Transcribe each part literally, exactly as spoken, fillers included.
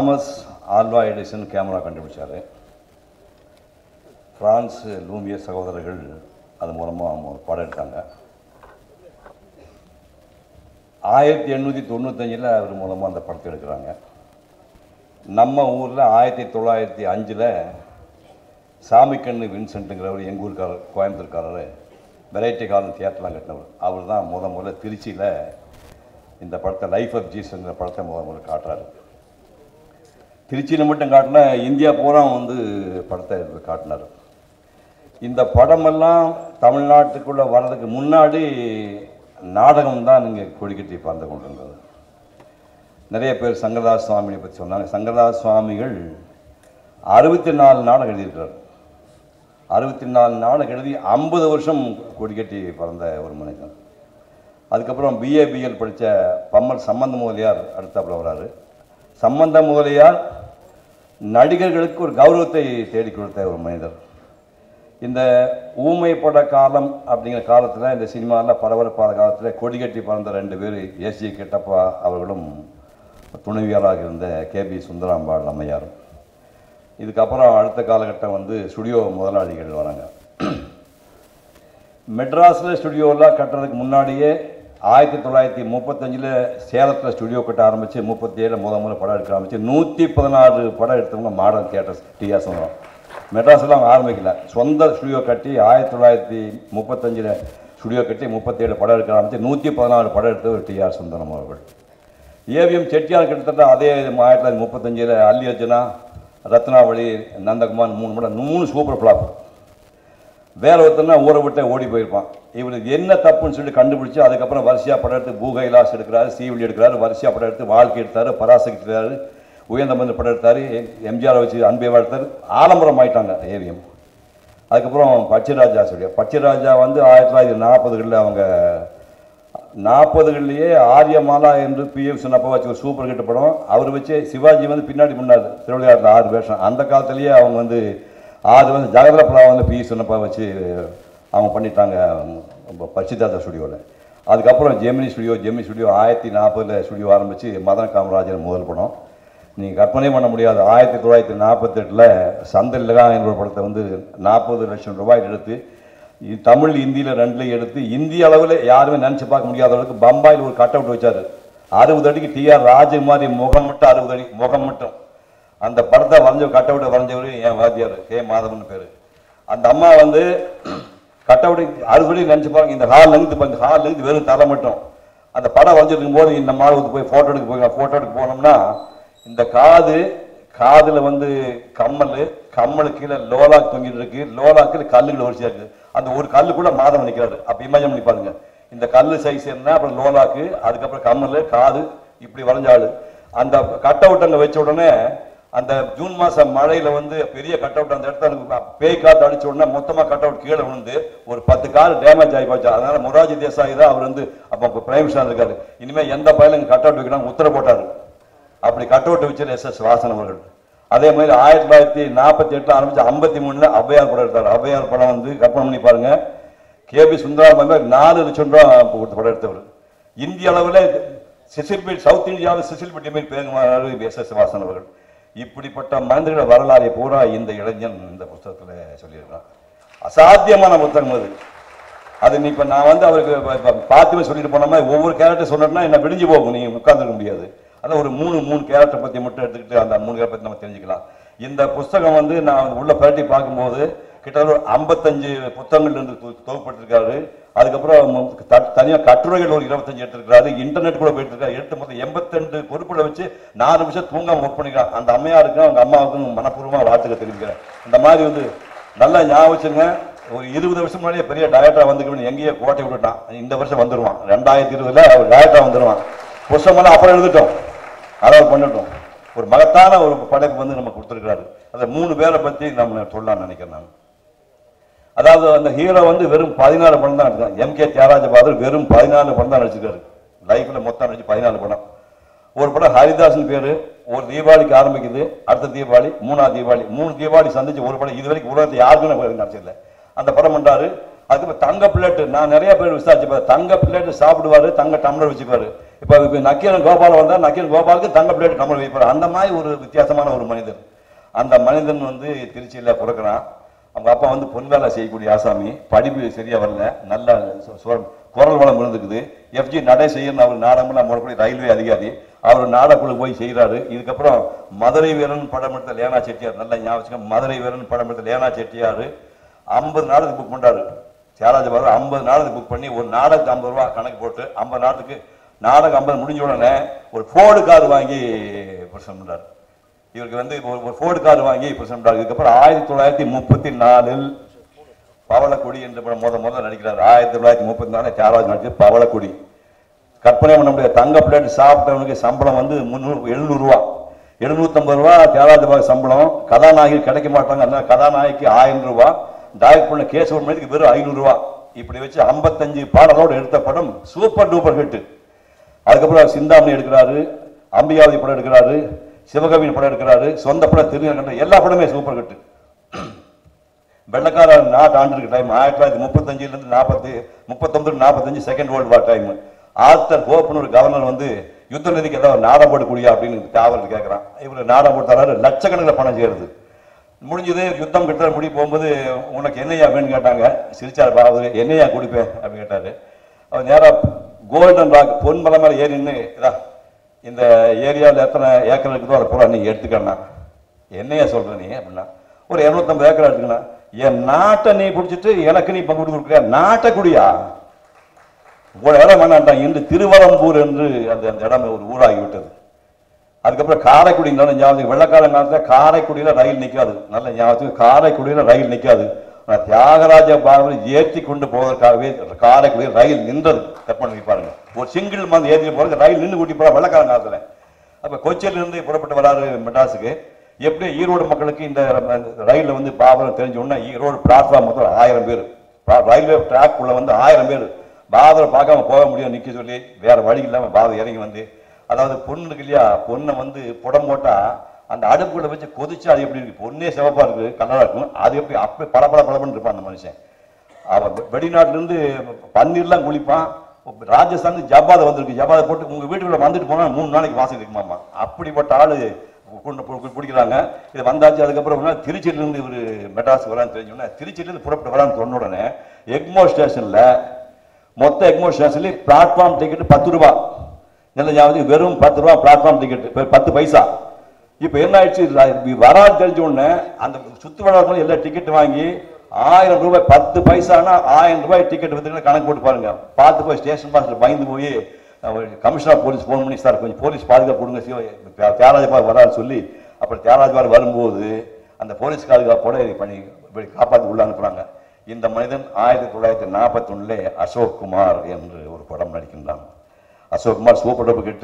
Thomas Alva Edison camera கண்டுபிடிச்சார். Lumiere லூமியர் சகோதரர்கள் அது மூலமாக ஒரு படம் எடுத்தாங்க. ஆயிரத்தி எண்ணூற்றி தொண்ணூத்தஞ்சில் அவர் மூலமாக அந்த படத்தை எடுக்கிறாங்க. நம்ம ஊரில் ஆயிரத்தி தொள்ளாயிரத்தி அஞ்சில் சாமிக்கண்ணு வின்சென்ட்டுங்கிறவர் எங்கள் ஊருக்காரர், கோயம்புத்தூர்காரர், வெரைட்டி காலம் தியேட்டர்லாம் கட்டினவர். அவர் தான் முத முதல்ல திருச்சியில் இந்த படத்தை லைஃப் ஆஃப் ஜீசஸ்ங்கிற படத்தை முத முதல்ல காட்டுறாரு. திருச்சியில் மட்டும் காட்டினா இந்தியா பூரா வந்து படத்தை காட்டினார். இந்த படமெல்லாம் தமிழ்நாட்டுக்குள்ளே வர்றதுக்கு முன்னாடி நாடகம் தான் நீங்கள் கொடிக்கட்டி பறந்து கொண்டு இருந்தது. நிறைய பேர் சங்கரதாஸ் சுவாமியை பற்றி சொன்னாங்க. சங்கரதாஸ் சுவாமிகள் அறுபத்தி நாலு நாடகம் எழுதியிருக்கிறார். அறுபத்தி நாலு நாடகம் எழுதி ஐம்பது வருஷம் கொடிக்கட்டி பறந்த ஒரு மனிதன். அதுக்கப்புறம் பிஏ பிஎல் படித்த பம்மல் சம்பந்த முதலியார் அடுத்தாப்புல வர்றாரு. சம்பந்த முதலியார் நடிகர்களுக்கு ஒரு கௌரவத்தை தேடி கொடுத்த ஒரு மனிதர். இந்த ஊமை பட காலம் அப்படிங்கிற காலத்தில், இந்த சினிமாவில் பரபரப்பான காலத்தில் கொடிக்கட்டி பறந்த ரெண்டு பேர் ஏசி கிட்டப்பா அவர்களும் துணைவியாராக இருந்த கேபி சுந்தராம்பாள் அம்மையாரும். இதுக்கப்புறம் அடுத்த காலகட்டம் வந்து ஸ்டுடியோ முதலாளிகள் வராங்க. மெட்ராஸில் ஸ்டுடியோலாம் கட்டுறதுக்கு முன்னாடியே ஆயிரத்தி தொள்ளாயிரத்தி முப்பத்தஞ்சில் சேலத்தில் ஸ்டுடியோ கட்ட ஆரம்பித்து முப்பத்தி ஏழில் முத முதல்ல படம் எடுக்க ஆரம்பித்து நூற்றி பதினாறு படம் எடுத்தவங்க மாடர்ன் தியேட்டர்ஸ் டிஆர் சுந்தரம். மெட்ராஸ்லாம் ஆரம்பிக்கல, சொந்த ஸ்டுடியோ கட்டி ஆயிரத்தி தொள்ளாயிரத்தி முப்பத்தஞ்சில் ஸ்டுடியோ கட்டி முப்பத்தேழு படம் எடுக்க ஆரம்பித்து நூற்றி பதினாறு படம் எடுத்தவர் டிஆர் சுந்தரம் அவர்கள். ஏவிஎம் செட்டியார் கிட்டத்தட்ட அதே ஆயிரத்தி தொள்ளாயிரத்தி முப்பத்தஞ்சில் அல்லி அர்ஜுனா, ரத்னாவளி, நந்தகுமார் மூணு படம், மூணு சூப்பர் ஃப்ளாப். வேற ஒருத்தனா ஊரை விட்டு ஓடி போயிருப்பான். இவருக்கு என்ன தப்புன்னு சொல்லி கண்டுபிடிச்சி அதுக்கப்புறம் வரிசையா படம் எடுத்து பூகைலாஸ் எடுக்கிறாரு, சீவலி எடுக்கிறாரு, வரிசையா படம் எடுத்து வாழ்க்கை எடுத்தாரு, பராசக்தி எடுத்தாரு, உயர்ந்த மந்திர படம் எடுத்தாரு, எம்ஜிஆரை வச்சு அன்பே வாழ்த்தாரு. ஆலம்பரம் ஆயிட்டாங்க ஏவிஎம். அதுக்கப்புறம் பச்சைராஜா சொல்லி பச்சைராஜா வந்து ஆயிரத்தி தொள்ளாயிரத்தி நாற்பதுகளில் அவங்க நாற்பதுகள்லேயே ஆரியமாலா என்று பி எஃப் சொன்னப்போ வச்சு ஒரு சூப்பர் ஹிட் படம். அவர் வச்சு சிவாஜி வந்து பின்னாடி பண்ணார் திருவிளையாட்டில் ஆறு வேஷம். அந்த காலத்திலேயே அவங்க வந்து ஆறு வந்து ஜெகதலப்பலா வந்து பி சொன்னப்பா வச்சு அவங்க பண்ணிட்டாங்க பச்சிதாதா ஸ்டுடியோவில். அதுக்கப்புறம் ஜெமினி ஸ்டுடியோ ஜெமினி ஸ்டுடியோ ஆயிரத்தி நாற்பதில் ஸ்டுடியோ ஆரம்பித்து மதன காமராஜன் முதல் படம். நீங்கள் கற்பனை பண்ண முடியாது, ஆயிரத்தி தொள்ளாயிரத்தி நாற்பத்தெட்டில் சந்திரலகா என்ற ஒரு படத்தை வந்து நாற்பது லட்சம் ரூபாய் எடுத்து தமிழ் இந்தியில் ரெண்டுலையும் எடுத்து இந்திய அளவில் யாருமே நினச்சி பார்க்க முடியாத அளவுக்கு பம்பாயில் ஒரு கட் அவுட் வச்சார். அறுபது அடிக்கு டிஆர் ராஜகுமாரி முகம் மட்டும் அறுபது அடி முகம் மட்டும். அந்த படத்தை வரைஞ்ச கட் அவுட்டை வரைஞ்சவர் என் வாத்தியார் கே மாதவன் பேர். அந்த அம்மா வந்து கட் அவுட்டு அறுபது அடி நினச்சி பாருங்க. இந்த ஹால் லெங்கு இந்த ஹால் லெங்கு வெறும் தலை மட்டும். அந்த படம் வரைஞ்சிருக்கும் போது இந்த மாதத்துக்கு போய் ஃபோட்டோ எடுக்க போய் ஃபோட்டோ எடுக்க போனோம்னா இந்த காது காதில் வந்து கம்மல், கம்மலுக்கு கீழே லோலாக் தொங்கிட்டு இருக்கு, லோலாக்கு கல்லுகள் வரிசையா இருக்கு. அந்த ஒரு கல்லு கூட மாதம் நிற்கிறாரு. அப்போ இமேஜின் பண்ணி பாருங்க. இந்த கல்லு சைஸ் என்ன, அப்புறம் லோலாக்கு, அதுக்கப்புறம் கம்மல், காது, இப்படி வரைஞ்சாள். அந்த கட் அவுட் அங்கே வச்ச உடனே அந்த ஜூன் மாதம் மழையில் வந்து பெரிய கட் அவுட் அந்த இடத்துல பேய் காற்று அடிச்ச உடனே மொத்தமாக கட் அவுட் கீழே விழுந்து ஒரு பத்து கார் டேமேஜ் ஆகி போச்சு. அதனால மொராஜி தேசாய் தான் அவர் வந்து அப்போ பிரைம் மினிஸ்டர் இருக்காரு. இனிமேல் எந்த பயிலும் கட் அவுட் வைக்கணும் உத்தரவு போட்டார். அப்படி கட் அவுட் வச்சு எஸ் எஸ் வாசன் அவர்கள். அதே மாதிரி ஆயிரத்தி தொள்ளாயிரத்தி நாற்பத்தி எட்டுல ஆரம்பிச்சு ஐம்பத்தி மூணுல ஔவையார் படம் எடுத்தார். ஔவையார் படம் வந்து கற்பனை பண்ணி பாருங்க, கேபி சுந்தராமன் நாலு லட்சம் ரூபா கொடுத்து படம் எடுத்தவர். இந்திய அளவில் சிசில்பி சவுத் இந்தியாவில் சிசில்பட்டி மாதிரி பேருமாறு எஸ் எஸ் வாசன் அவர்கள். இப்படிப்பட்ட மனிதர்கள வரலாறை பூரா இந்த இளைஞன் இந்த புத்தகத்தில் சொல்லியிருக்கான். அசாத்தியமான புத்தகம் அது. அது இப்ப நான் வந்து அவருக்கு பார்த்துமே சொல்லிட்டு போன மாதிரி ஒவ்வொரு கேரக்டர் சொன்னா என்ன விடிஞ்சு போகும், நீங்க உட்கார்ந்துருக்க முடியாது. அதான் ஒரு மூணு மூணு கேரக்டர் பற்றி மட்டும் எடுத்துக்கிட்டு அந்த மூணு கேரக்டர் பற்றி நம்ம தெரிஞ்சுக்கலாம். இந்த புத்தகம் வந்து நான் உள்ள பரட்டி பார்க்கும்போது கிட்டத்தட்ட ஒரு ஐம்பத்தஞ்சு புத்தகங்கள் இருந்து தொகுப்பட்டிருக்காரு. அதுக்கப்புறம் தனியாக கட்டுரைகள் ஒரு இருபத்தஞ்சு எடுத்திருக்காரு. இன்டர்நெட் கூட போயிட்டு இருக்காரு. எடுத்து மொத்தம் எண்பத்தி ரெண்டு பொறுப்புகளை வச்சு நாலு நிமிஷம் தூங்காம ஒர்க் பண்ணிக்கலாம். அந்த அம்மையாருக்கும் அவங்க அம்மாவுக்கும் மனப்பூர்வமாக வாழ்த்துக்க தெரிவிக்கிறேன். இந்த மாதிரி வந்து நல்லா ஞாபகம் வச்சுங்க. ஒரு இருபது வருஷம் முன்னாடியே பெரிய டயட்டா வந்துக்கணும், எங்கேயோ கோட்டை விட்டுட்டான். இந்த வருஷம் வந்துடுவான், ரெண்டாயிரத்தி இருபதுல அவர் டயட்டா வந்துடுவான். புத்தகமெல்லாம் அப்புறம் எழுதிட்டோம், அதாவது பண்ணிட்டோம். ஒரு மகத்தான ஒரு படைப்பு வந்து நம்ம கொடுத்துருக்காரு. அந்த மூணு பேரை பற்றி நம்ம சொல்லலாம்னு நினைக்கிறேன் நான். அதாவது அந்த ஹீரோ வந்து வெறும் பதினாலு படம் தான் நடிச்சான். எம் கே தியாகராஜ பாதர் வெறும் பதினாலு படம் தான் நடிச்சிருக்காரு. லைஃப்ல மொத்தம் நடிச்சு பதினாலு படம். ஒரு படம் ஹரிதாசன் பேரு, ஒரு தீபாவளிக்கு ஆரம்பிக்குது, அடுத்த தீபாவளி, மூணாவது தீபாவளி, மூணு தீபாவளி சந்திச்சு ஒரு படம். இது வரைக்கும் உலகத்தை யாருக்குமே நடிச்சிடல. அந்த படம் பண்றாரு. அதுக்கு தங்க பிளேட்டு நான் நிறைய பேர் விசாரிச்சு தங்க பிளேட்டு சாப்பிடுவாரு, தங்க டம்ளர் வச்சுக்குவாரு. இப்போ அதுக்கு நக்கீரன் கோபால் வந்தால் நக்கீரன் கோபாலுக்கு தங்க பிளேட் கமல் வைப்பார். அந்த மாதிரி ஒரு வித்தியாசமான ஒரு மனிதன். அந்த மனிதன் வந்து திருச்சியில் பிறக்கிறான். அவங்க அப்பா வந்து பொன் வேலை செய்யக்கூடிய ஆசாமி, படிப்பு சரியா வரல, நல்ல குரல் வளம் இருந்துக்குது. எஃப்ஜி நடை செய்யணும் அவர் நாடகம்லாம் போடக்கூடிய ரயில்வே அதிகாரி. அவர் நாடக்குள்ள போய் செய்கிறாரு. இதுக்கப்புறம் மதுரை வீரன் படம் எடுத்த லேனா செட்டியார், நல்ல ஞாபகம், மதுரை வீரன் படம் எடுத்த லேனா செட்டியார் ஐம்பது நாடகத்துக்கு புக் பண்ணுறாரு. தியாகராஜ பாரதி ஐம்பது நாடகத்துக்கு புக் பண்ணி ஒரு நாடகத்துக்கு ஐம்பது ரூபா கணக்கு போட்டு ஐம்பது நாடகத்துக்கு நாடகம் ஐம்பது முடிஞ்ச உடனே ஒரு ஃபோர்டு கார் வாங்கி பிரசன் பண்ணுறாரு. இவருக்கு வந்து ஒரு ஃபோர்டு கார் வாங்கி பிரசன் பண்ணுறாரு. இதுக்கப்புறம் ஆயிரத்தி தொள்ளாயிரத்தி முப்பத்தி நாலில் பவளக்குடி என்ற படம் முத முதல்ல நடிக்கிறார். ஆயிரத்தி தொள்ளாயிரத்தி முப்பத்தி நாலு தியாகராஜ் நடிச்சு பவளக்குடி. கற்பனை பண்ண முடியாது, தங்க பிளேட் சாப்பிட்டவனுக்கு சம்பளம் வந்து முந்நூறு எழுநூறு ரூபா எழுநூத்தம்பது ரூபா தியாகராஜ பாரதி சம்பளம். கதாநாயகி கிடைக்க மாட்டாங்க, அதனால கதாநாயகிக்கு ஆயிரம் ரூபா, டைரக்ட் பண்ண கேசவன் மணிக்கு வெறும் ஐநூறு ரூபா. இப்படி வச்சு ஐம்பத்தஞ்சு பாடலோடு எடுத்த படம் சூப்பர் டூப்பர் ஹிட். அதுக்கப்புறம் சிந்தாமணி எடுக்கிறாரு, அம்பிகாவதி படம் எடுக்கிறாரு, சிவகவியின் படம் எடுக்கிறாரு, சொந்த படம் திருநெல்வேலி, எல்லா படமே சூப்பர் ஹிட். வெள்ளக்கார நாட்டு ஆண்டிருக்கு டைம் ஆயிரத்தி தொள்ளாயிரத்தி முப்பத்தஞ்சுல இருந்து நாற்பத்தி முப்பத்தொன்பது நாற்பத்தஞ்சு second world war time. Arthur ஹோப்னு ஒரு கவர்னர் வந்து யுத்த நிதிக்கு ஏதாவது நாடம் போட்டு குடியா அப்படின்னு காவல் கேட்கறான். இவரு நாடம் போட்டு தராரு, லட்சக்கணக்கில் பணம் சேருது. முடிஞ்சது, யுத்தம் கிட்ட முடி போகும்போது உனக்கு என்னையா வேணும்னு கேட்டாங்க. சிரிச்சார் பாபு, என்னையா குடிப்பேன் அப்படின்னு கேட்டாரு. அவர் நேராக கோல்டன் ராக் பொன் மலை மேலே ஏறின்னு, இந்த ஏரியாவில் எத்தனை ஏக்கர் இருக்குதோ அதை பூரா நீ எடுத்துக்கண்ணா. என்னையா சொல்ற நீ அப்படின்னா, ஒரு இருநூத்தம்பது ஏக்கர் எடுத்துக்கணும். என் நாட்டை நீ பிடிச்சிட்டு எனக்கு நீ பங்கு கொடுக்குறியா? நாட்டை குடியா? ஒரு இடம் வேணான்ட்டான். இன்று திருவரம்பூர் என்று அந்த அந்த இடம் ஒரு ஊராகிவிட்டது. அதுக்கப்புறம் காரைக்குடி, நல்ல ஞாபகம், வெள்ளக்கார காலத்தில் காரைக்குடியில் ரயில் நிற்காது. நல்ல ஞாபகத்துக்கு காரைக்குடியில் ரயில் நிற்காது. ஆனால் தியாகராஜ பாரதி ஏற்றி கொண்டு போவதற்காகவே காரைக்குடியில் ரயில் நின்றது. கற்பனை வைப்பாருங்க, ஒரு சிங்கிள் வந்து ஏற்றி போகிறது ரயில் நின்று கூட்டி போகிற வெள்ளக்கார காலத்தில். அப்போ கொச்சியிலிருந்து புறப்பட்டு வராரு மெட்ராஸுக்கு. எப்படி ஈரோடு மக்களுக்கு இந்த ரயிலில் வந்து பாபரம் தெரிஞ்ச உடனே ஈரோடு பிளாட்ஃபார்ம் மொத்தம் ஆயிரம் பேர், ரயில்வே ட்ராக் உள்ள வந்து ஆயிரம் பேர் பாபரை பார்க்காம போக முடியும் நிற்க சொல்லி வேற வழி இல்லாமல் பாபர் இறங்கி வந்து, அதாவது பொண்ணு இருக்கு இல்லையா, பொண்ணை வந்து புடம் போட்டா அந்த அடுப்புகளை வச்சு கொதிச்சு அது எப்படி இருக்கு, பொண்ணே சிவப்பா இருக்கு, கலரா இருக்கும், அது எப்படி அப்படி பல பல பலப்பன்னு இருப்பான் அந்த மனுஷன். அவன் வெளிநாட்டிலிருந்து பன்னீர்லாம் குளிப்பான். ராஜஸ்தான் ஜப்பாதை வந்திருக்கு, ஜப்பாதை போட்டு உங்க வீட்டுக்குள்ள வந்துட்டு போனா மூணு நாளைக்கு வாசல் இருக்குமாமா. அப்படிப்பட்ட ஆளு கொண்டு பிடிக்கிறாங்க. இது வந்தாச்சு. அதுக்கப்புறம் திருச்சியிலிருந்து இவர் மெட்ராஸ் வரான்னு தெரிஞ்சோன்னா, திருச்சியிலிருந்து புறப்பட்டு வரான்னு சொன்ன உடனே எக்மோ ஸ்டேஷன்ல மொத்த எக்மோ ஸ்டேஷன்ல பிளாட்ஃபார்ம் டிக்கெட் பத்து ரூபா. நல்ல ஞாபகம், வெறும் பத்து ரூபா பிளாட்ஃபார்ம் டிக்கெட், பத்து பைசா. இப்ப என்ன ஆயிடுச்சு, வராது தெரிஞ்ச உடனே அந்த சுத்து வளாகம் எல்லா டிக்கெட் வாங்கி ஆயிரம் ரூபாய், பத்து பைசானா ஆயிரம் ரூபாய் டிக்கெட் வந்து கணக்கு போட்டு பாருங்க. பார்த்து போய் ஸ்டேஷன் மாஸ்டர் பயந்து போய் கமிஷனர் போலீஸ் போன் பண்ணி, சார் கொஞ்சம் போலீஸ் பாதுகாப்பு கொடுங்க, தியாகராஜ பாரதி வரான்னு சொல்லி. அப்புறம் தியாகராஜ பாரதி வரும்போது அந்த போலீஸ் பாதுகாப்போட பண்ணி காப்பாற்றி உள்ள அனுப்புறாங்க. இந்த மனிதன் ஆயிரத்தி தொள்ளாயிரத்தி நாற்பத்தி ஒண்ணுல அசோக் குமார் என்று ஒரு படம் நடிக்கின்றான். Ashok Kumar super duper hit.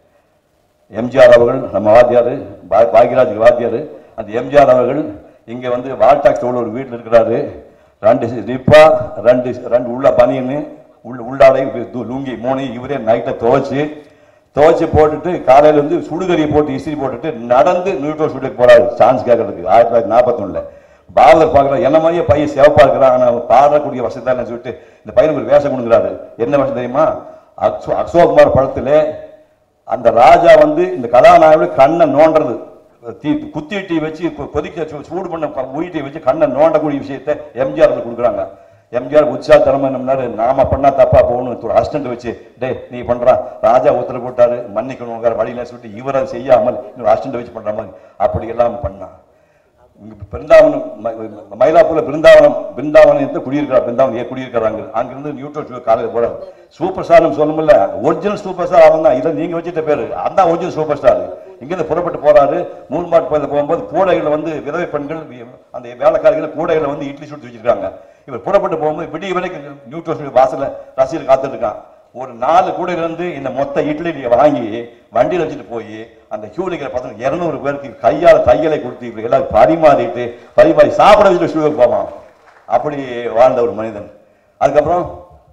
MGR அவர்கள் நம்ம வாத்தியார், பாக்யராஜ் வாத்தியார். அந்த எம்ஜிஆர் அவர்கள் இங்கே வந்து வால்டாக்ஸ் ஒரு வீட்டில் இருக்கிறாரு. ரெண்டு ரிப்பா, ரெண்டு ரெண்டு உள்ள பனியன்னு, உள்ள உள்ளாடை லுங்கி மூணு இவரே நைட்டை துவைச்சு துவைச்சு போட்டுட்டு காலையில் வந்து சுடுகறியை போட்டு இசிறி போட்டுட்டு நடந்து நியூட்ரல் ஷூட்டுக்கு போறாரு சான்ஸ் கேட்கறதுக்கு. ஆயிரத்தி தொள்ளாயிரத்தி நாற்பத்தி ஒண்ணுல பாரதர் பார்க்குறாரு, என்ன மாதிரியே பையன் சிவப்பா இருக்கிறான், ஆனால் பாடக்கூடிய வசதி தான் சொல்லிட்டு இந்த பையனுக்கு ஒரு வேஷம் கொடுக்குறாரு. என்ன வேஷம் தெரியுமா, அக்ஷோ அசோக்குமார் படத்துல அந்த ராஜா வந்து இந்த கதாநாயகோட கண்ணை நோண்டுறது, தீ குத்தி டீ வச்சு கொதிக்க சூடு பண்ண உயிட்டை வச்சு கண்ணை நோண்டக்கூடிய விஷயத்த எம்ஜிஆர் கொடுக்குறாங்க. எம்ஜிஆர் உற்சாகத்தனமா நம்மளால நாம பண்ணா தப்பா போகணும், ஒரு அசிஸ்டன்ட் வச்சு டே நீ பண்றான், ராஜா உத்தரவு போட்டாரு மன்னிக்கணும் வேற வழியில சொல்லிட்டு இவரை செய்யாமல் இன்னொரு அசிஸ்டன்ட் வச்சு பண்ற மாதிரி அப்படி எல்லாம் பண்ணான். பிருந்தாவனம், மயிலாப்பூர்ல பிருந்தாவனம் பிருந்தாவனம் குடியிருக்கிறார், பிருந்தாவனம் குடியிருக்கிறாங்க. அங்கிருந்து நியூட்ரல் காலையில் போறாரு. சூப்பர் ஸ்டார் சொல்லணும்ல, ஒரிஜினல் சூப்பர் ஸ்டார் அவன் தான். இதை நீங்க வச்சுட்ட பேரு, அதான் ஒரிஜினல் சூப்பர் ஸ்டார். இங்கிருந்து புறப்பட்டு போறாரு. மூன்மாட்டு கோயில போகும்போது கூடைகளை வந்து விதவை பெண்கள் அந்த வேலைக்காரிகள் கூடைகளை வந்து இட்லி சுட்டு வச்சிருக்காங்க. இவர் புறப்பட்டு போகும்போது விடிய வரைக்கும் நியூட்ரல் வாசல ரசிகர் காத்துட்டு இருக்கான். ஒரு நாலு கூடையில இருந்து இந்த மொத்த இட்லி வாங்கி வண்டியில் வச்சுட்டு போய் அந்த ஹியூலிக்கிற பசங்க இருநூறு பேருக்கு கையால தையலை கொடுத்து எல்லாம் பரிமாறிட்டு பரிமாறி சாப்பிட வச்சுட்டு ஷூவுக்கு போவான். அப்படி வாழ்ந்த ஒரு மனிதன். அதுக்கப்புறம்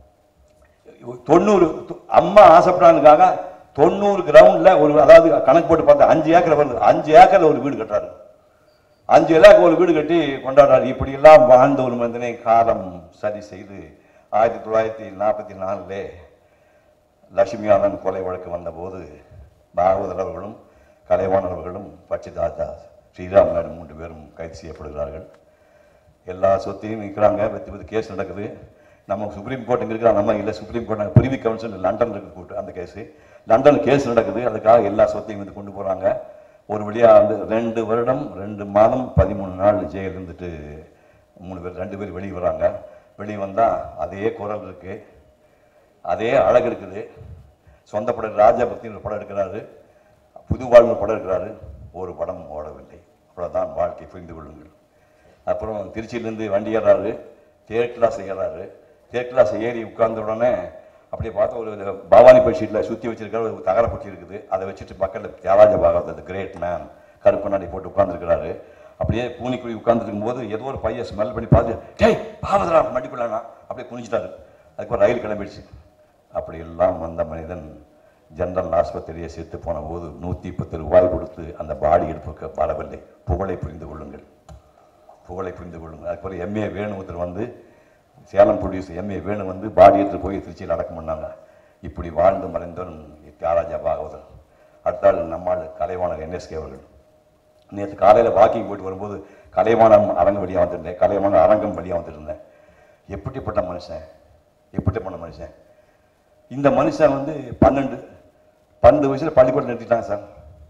தொண்ணூறு அம்மா ஆசைப்படாதுக்காக தொண்ணூறு கிரவுண்ட்ல ஒரு, அதாவது கணக்கு போட்டு பார்த்தா அஞ்சு ஏக்கர் வருது, அஞ்சு ஏக்கர்ல ஒரு வீடு கட்டுறாரு. அஞ்சு ஏக்கர் ஒரு வீடு கட்டி கொண்டாடுறாரு. இப்படி எல்லாம் வாழ்ந்த ஒரு மனிதனை காலம் சரி செய்து ஆயிரத்தி தொள்ளாயிரத்தி நாற்பத்தி நாலுல லட்சுமியானன் கொலை வழக்கு வந்தபோது பாகவதர் அவர்களும் கலைவாணர் அவர்களும் பச்சைதாத்தா ஸ்ரீராம் நாயுடு மூன்று பேரும் கைது செய்யப்படுகிறார்கள். எல்லா சொத்தையும் நிற்கிறாங்க, பற்றி பற்றி கேஸ் நடக்குது. நம்ம சுப்ரீம் கோர்ட் இங்கே இருக்கிற நம்ம இல்லை, supreme court privy council London இருக்கு கூட்டு அந்த கேஸு லண்டன் கேஸ் நடக்குது. அதுக்காக எல்லா சொத்தையும் வந்து கொண்டு போகிறாங்க. ஒரு வழியாக வந்து ரெண்டு வருடம் ரெண்டு மாதம் பதிமூணு நாள் ஜெயில் இருந்துட்டு மூணு பேர் ரெண்டு பேர் வெளியே வராங்க. வெளியே வந்தால் அதே குரல் இருக்குது, அதே அழகு இருக்குது. சொந்த படம் ராஜா பக்தி ஒரு படம் எடுக்கிறாரு, புது வாழ்வு படம் எடுக்கிறாரு, ஒரு படம் ஓடவில்லை. அவ்வளோதான் வாழ்க்கை, புரிந்து கொள்ளுங்கள். அப்புறம் திருச்சியிலேருந்து வண்டி ஏறாரு, தேர்ட் கிளாஸ் ஏறாரு. தேர்ட் கிளாஸ் ஏறி உட்கார்ந்த உடனே அப்படியே பார்த்தா ஒரு பவானி பெட்ஷீட்டில் சுற்றி வச்சிருக்கிற ஒரு தகர பொட்டி இருக்குது. அதை வச்சுட்டு பக்கத்தில் தியாகராஜ பாகவதர் கிரேட் மேன் கருப்பண்ணாடி போட்டு உட்காந்துருக்கிறாரு. அப்படியே பூனிக்குழி உட்காந்துருக்கும் போது ஏதோ ஒரு பையன் ஸ்மெல் பண்ணி பார்த்து டேய் பாவதரா மடிக்குள்ளானா அப்படியே குனிஞ்சிட்டாரு. அதுக்கப்புறம் ரயில் கிளம்பிடுச்சு. அப்படி எல்லாம் வந்த மனிதன் ஜெனரல் ஆஸ்பத்திரியை செத்து போன போது நூற்றி பத்து ரூபாய் கொடுத்து அந்த பாடி எடுப்புக்கு வரவில்லை. புகழை புரிந்து கொள்ளுங்கள், புகழை புரிந்து கொள்ளுங்கள். அதுக்கப்புறம் எம்ஏ வேணுமுத்தர் வந்து சேலம் ப்ரொடியூசர் எம்ஏ வேணு வந்து பாடி எடுத்து போய் திருச்சியில் அடக்கம் பண்ணாங்க. இப்படி வாழ்ந்து மறைந்தவன் தியாகராஜா பாகவதர். அடுத்தாள் நம்மாள் கலைவாணர் என்எஸ்கே அவர்கள். நேற்று காலையில் வாக்கிங் போயிட்டு வரும்போது கலைவாணம் அரங்கம் வழியாக வந்துருந்தேன், கலைவாண அரங்கம் வழியாக வந்துருந்தேன். எப்படிப்பட்ட மனுஷன், எப்படிப்பட்ட மனுஷன். இந்த மனுஷன் வந்து பன்னெண்டு பன்னெண்டு வயசில் பள்ளிக்கூடம் நிறுத்திட்டாங்க சார்.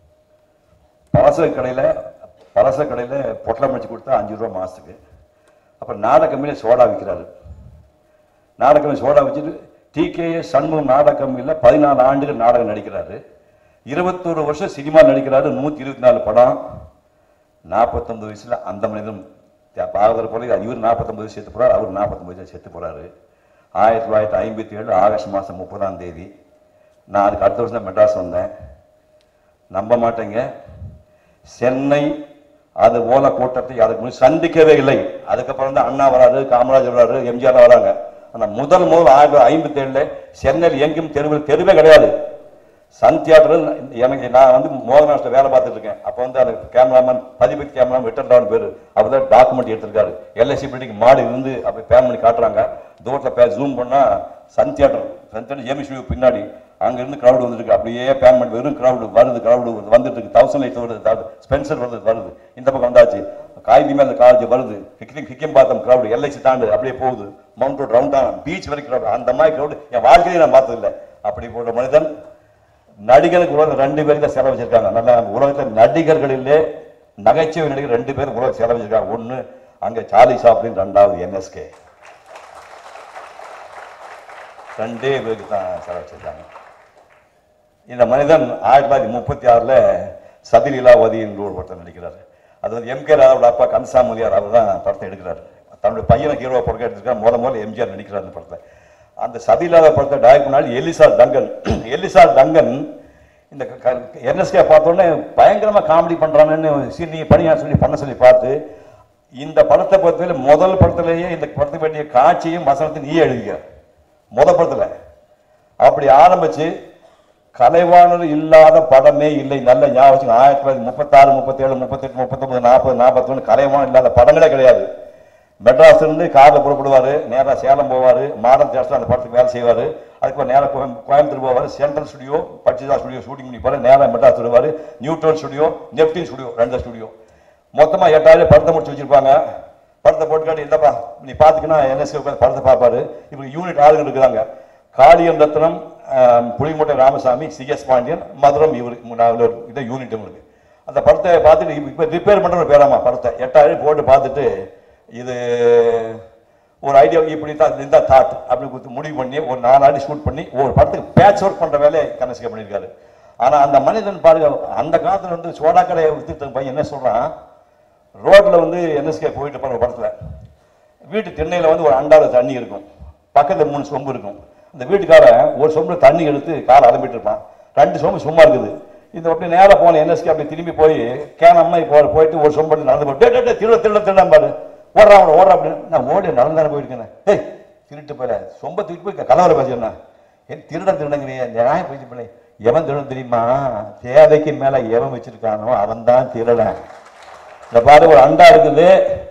பலச கடையில் பலச கடையில் பொட்டலம் வச்சு கொடுத்தா அஞ்சு ரூபா மாதத்துக்கு. அப்புறம் நாடக கம்பெனியில் சோடா விற்கிறாரு. நாடக கம்பெனி சோடா வச்சுட்டு டிகேஎஸ் சண்முகம் நாடக கம்பெனியில் பதினாலு ஆண்டுகள் நாடகம் நடிக்கிறாரு. இருபத்தோரு வருஷம் சினிமா நடிக்கிறாரு. நூற்றி இருபத்தி நாலு படம். நாற்பத்தொம்பது வயசில் அந்த மனிதன் பாகவதர் போல இவர் நாற்பத்தொம்பது வயசு செத்து போகிறார், அவர் நாற்பத்தொம்பது வயசு செத்து போகிறாரு. ஆயிரத்தி தொள்ளாயிரத்தி ஐம்பத்தி ஏழு ஆகஸ்ட் மாதம் முப்பதாம் தேதி நான் அதுக்கு அடுத்த வருஷம் தான் மெட்ராஸ் வந்தேன். நம்ப மாட்டேங்க, சென்னை அது போல கூட்டத்தை அதுக்கு முன்னாடி சந்திக்கவே இல்லை. அதுக்கப்புறம் தான் அண்ணா வராரு, காமராஜர் வராரு, எம்ஜிஆர் வராங்க. ஆனால் முதல் முதல் ஆயிரத்தி தொள்ளாயிரத்தி ஐம்பத்தி ஏழுல சென்னையில் எங்கும் தெருவில் தெருவே கிடையாது. சன் தியேட்டர் எனக்கு நான் வந்து மோகனாஸ்ல வேலை பார்த்துட்டு இருக்கேன். அப்போ வந்து அந்த கேமராமேன் பதிபத்தி கேமராமேன் விட்டர்டான் பேர் அவர் தான் டாக்குமெண்ட் எடுத்திருக்காரு. எல்ஐசி பில்டிங் மாடி இருந்து அப்படி பேன் பண்ணி காட்டுறாங்க. தூரத்தில் பே ஜூம் பண்ணால் சன் தியேட்டர் சன் தியேட்டர் ஜேமி ஸ்டூடியோ பின்னாடி அங்கேருந்து க்ரௌடு வந்துருக்கு. அப்படியே பேன் பண்ணி வெறும் க்ரௌடு வருது, க்ரௌடு வந்துட்டு இருக்கு. தௌசண்ட் லைட் வருது, ஸ்பென்சர் வருது வருது இந்த பக்கம் வந்தாச்சு. காய்தி மேலே காலேஜ் வருது, ஹிக்கிம் ஹிக்கிம் பார்த்தோம் க்ரௌடு, எல்ஐசி தாண்டு அப்படியே போகுது. மவுண்ட் ரோட் ரவுண்டான பீச் வரைக்கும் க்ரௌடு. அந்த மாதிரி க்ரௌடு என் வாழ்க்கையிலே நான் பார்த்ததில்லை. அப்படி போட்ட மனிதன் நடிகருக்கு உலகம் ரெண்டு பேருக்கு தான் செலவு வச்சிருக்காங்க. நல்லா உலகத்தில் நடிகர்களிலே நகைச்சுவை நடிகர் ரெண்டு பேரும் உலகம் செலவு வச்சிருக்காங்க. ஒன்று அங்கே சார்லி சாப்ளின், ரெண்டாவது என்எஸ்கே. ரெண்டே பேருக்கு தான் செலவு வச்சிருக்காங்க. இந்த மனிதன் ஆயிரத்தி தொள்ளாயிரத்தி முப்பத்தி ஆறுல சதிலீலாவதி என்று ஒரு படத்தை நடிக்கிறார். அது வந்து எம் கே ராவோட அப்பா கன்சாமுலியார் அவர் தான் படத்தை எடுக்கிறாரு. தன்னுடைய பையனை ஹீரோவை படம் எடுத்துருக்காரு. முத முதல்ல எம்ஜிஆர் நடிக்கிறார் அந்த படத்தை. அந்த சதியில்லாத படத்தை டைரக்ட் பண்ணால் எலிசா டங்கன். எலிசா டங்கன் இந்த என்எஸ்கே பார்த்தோன்னே பயங்கரமாக காமெடி பண்ணுறாங்கன்னு சரி நீங்கள் பணியா சொல்லி பண்ண சொல்லி பார்த்து இந்த படத்தை பொறுத்தவரை முதல் படத்திலேயே இந்த படத்துக்கு வேண்டிய காட்சியும் வசனத்தையும் நீயே எழுதிக்க முதல் படத்தில். அப்படி ஆரம்பித்து கலைவாணர் இல்லாத படமே இல்லை. நல்ல ஞாபகம். ஆயிரத்தி தொள்ளாயிரத்தி முப்பத்தாறு முப்பத்தேழு முப்பத்தெட்டு முப்பத்தொம்பது நாற்பது நாற்பத்தொன்று கலைவாணர் இல்லாத படங்களே கிடையாது. மெட்ராஸ் இருந்து காரில் புறப்படுவார், நேராக சேலம் போவார், மாடர்ன் தியேட்டர் அந்த படத்துக்கு வேலை செய்வார். அதுக்கப்புறம் நேராக கோயம்புத்தூர் போவார், சென்ட்ரல் ஸ்டுடியோ பட்சிதா ஸ்டுடியோ ஷூட்டிங் பண்ணிப்பார். நேராக மெட்ராஸ் வருவார், நியூட்ரன் ஸ்டுடியோ, நெப்டின் ஸ்டுடியோ, ரெண்டு ஸ்டுடியோ. மொத்தமாக எட்டாயிரம் படத்தை முடிச்சு வச்சிருப்பாங்க. படத்தை போட்டு காட்டி இல்லைப்பா நீ பார்த்துக்கினா என்எஸ்கே உட்காந்து படத்தை பார்ப்பாரு. இப்போ யூனிட் ஆளுங்க இருக்கிறாங்க. காளியம் ரத்னம், புளிமூட்டை ராமசாமி, சிஎஸ் பாண்டியன், மதுரம், இவர் இதை யூனிட் உங்களுக்கு. அந்த படத்தை பார்த்துட்டு இப்போ ரிப்பேர் பண்ணுற ஒரு பேராமா படத்தை எட்டாயிரம் போட்டு பார்த்துட்டு இது ஒரு ஐடியா இப்படி தான் இந்த தாட் அப்படி கொடுத்து முடிவு பண்ணி ஒரு நாலு ஆடி ஷூட் பண்ணி ஒரு படத்துக்கு பேட்ச் ஒர்க் பண்ணுற வேலையை கனெக்ட் பண்ணியிருக்காரு. ஆனால் அந்த மனிதன் பாருங்க, அந்த காலத்தில் வந்து சோடா கடையை வித்துட்டு பையன் என்ன சொல்கிறான், ரோட்டில் வந்து என்எஸ்கே போயிட்டு போகிற படத்தில் வீட்டு திண்ணையில் வந்து ஒரு அண்டாவில் தண்ணி இருக்கும், பக்கத்தில் மூணு சொம்பு இருக்கும். அந்த வீட்டுக்காரன் ஒரு சொம்பில் தண்ணி எடுத்து காலை அலம்பிட்டு இருப்பான், ரெண்டு சொம்பு சும்மா இருக்குது. இந்த அப்படி நேராக போன என்எஸ்கே அப்படி திரும்பி போய் கேனம்மா இப்போ போயிட்டு ஒரு சொம்பு நடந்து போட்டு திருட திருட திருட பாரு ஓடுறான் அவனை ஓடுற அப்படின்னு. நான் ஓடி நடந்தானே போயிருக்கேன். ஏய் திருட்டு போயில சொம்ப தூக்கி போய் கலவரை பேசிடுறேன். என் திருடன் திருடங்கிறிய நியாயம் போயிட்டு பிள்ளை எவன் திருடன் தெரியுமா, தேவைக்கு மேலே எவன் வச்சிருக்கானோ அவன் தான் திருடன். இந்த பாரு ஒரு அண்டா இருக்குது,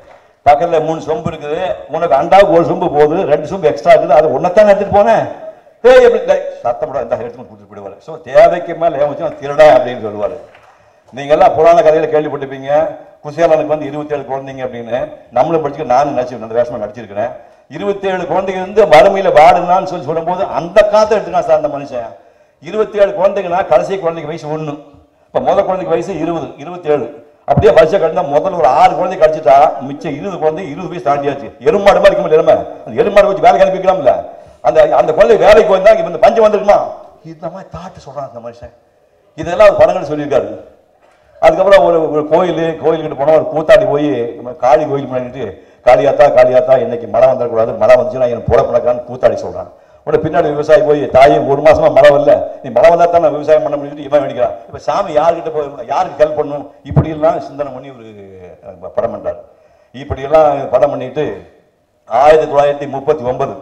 பக்கத்தில் மூணு சொம்பு இருக்குது, உனக்கு அண்டாவுக்கு ஒரு சொம்பு போகுது, ரெண்டு சொம்பு எக்ஸ்ட்ரா இருக்குது, அது ஒன்றைத்தான் எடுத்துட்டு போனேன். ஏய் எப்படி சத்தம் போட இந்த எடுத்து கொடுத்துட்டு போயிடுவார். ஸோ தேவைக்கு மேலே ஏன் திருடா அப்படின்னு சொல்லுவார். நீங்கள்லாம் புராண கதையில் கேள்விப்பட்டிருப்பீங்க, குசேலனுக்கு வந்து இருபத்தி ஏழு குழந்தைங்க அப்படின்னு. நம்மளும் படிச்சுக்க நானும் நடிச்சிருக்கேன், அந்த வேஷமாக நடிச்சிருக்கிறேன். இருபத்தி ஏழு குழந்தைங்க இருந்து வறுமையில் வாடுனான்னு சொல்லி சொல்லும்போது அந்த காலத்தை எடுத்துக்கான் சார் அந்த மனுஷன். இருபத்தி ஏழு குழந்தைங்கன்னா கடைசி குழந்தைக்கு வயசு ஒன்று, இப்போ முதல் குழந்தைக்கு வயசு இருபது இருபத்தி ஏழு அப்படியே வருஷம் கட்டினா முதல்ல ஒரு ஆறு குழந்தை கடிச்சிட்டா மிச்சம் இருபது குழந்தை இருபது வயசு தாண்டியாச்சு. எருமாடு மாதிரி இருக்க முடியல, அந்த எருமாடு வச்சு வேலைக்கு அனுப்பிக்கலாம்ல. அந்த அந்த குழந்தை வேலைக்கு வந்தா இப்போ இந்த பஞ்சம் வந்துருக்குமா இந்த மாதிரி தாட்டு சொல்றான் அந்த மனுஷன். இதெல்லாம் படங்கள் சொல்லியிருக்காரு. அதுக்கப்புறம் ஒரு ஒரு கோயில் கோயில்கிட்ட போனால் ஒரு கூத்தாடி போய் காளி கோயில் பண்ணிட்டு காளியாத்தா காளியாத்தா இன்னைக்கு மழை வந்துடக்கூடாது, மழை வந்துச்சுன்னா எனக்கு போட பணக்கான்னு கூத்தாடி சொல்றான். உடனே பின்னாடி விவசாயி போய் தாயும் ஒரு மாசமா மழை வரல, நீ மழை வந்தா தான் நான் விவசாயம் பண்ண முடியுது இவன் வேண்டிக்கிறான். இப்போ சாமி யாருக்கிட்ட போய் யாருக்கு ஹெல்ப் பண்ணணும் இப்படியெல்லாம் சிந்தனை பண்ணி ஒரு படம் பண்றாரு. இப்படியெல்லாம் படம் பண்ணிட்டு ஆயிரத்தி தொள்ளாயிரத்தி முப்பத்தி ஒன்பது